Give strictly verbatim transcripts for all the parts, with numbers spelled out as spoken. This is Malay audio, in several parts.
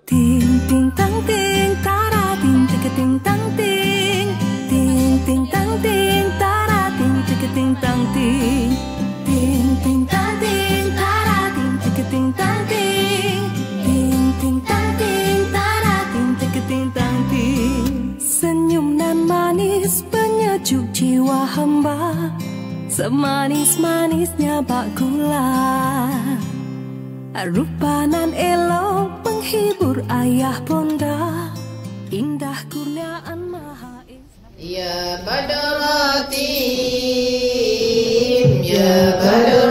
Ting ting tang ting tara ting tika ting tang ting ting ting tang ting tara ting tika ting tang ting ting ting tang ting tara ting tika ting tang ting ting ting tang ting tara ting tika ting tang ting. Senyum nan manis penyejuk jiwa hamba, semanis-manisnya bak gula. Rupa nan elok penghibur ayah bonda, indah kurniaan Maha Esa. Ya Badratim, ya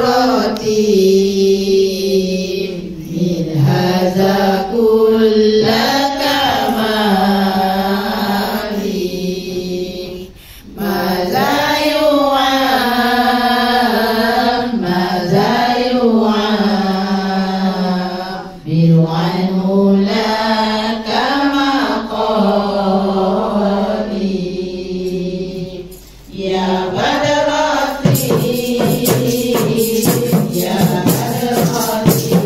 Badratim, min hadza kullaka mali, maza yu'am, maza yu'am, biru'anhu laka maqali. Ya Badratim, ya Badratim,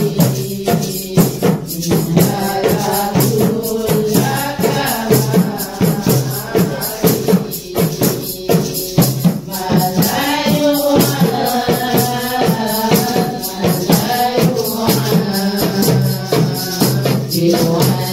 min hadza kullaka mali, maza yu'am, maza yu'am, biru'anhu